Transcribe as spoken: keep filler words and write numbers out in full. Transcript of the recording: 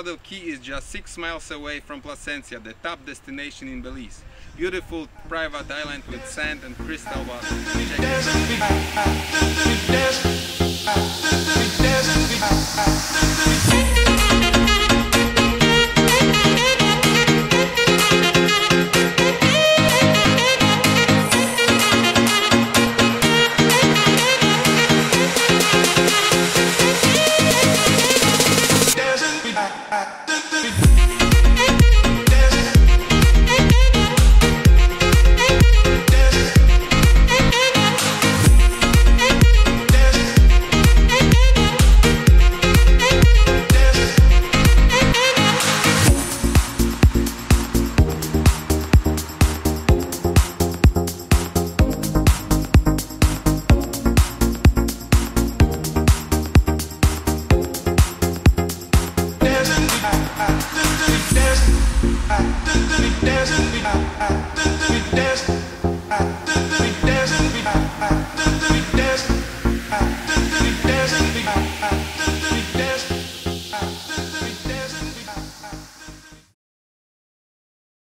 Paddle Caye is just six miles away from Placencia, the top destination in Belize. Beautiful private island with sand and crystal water. Check it Desert,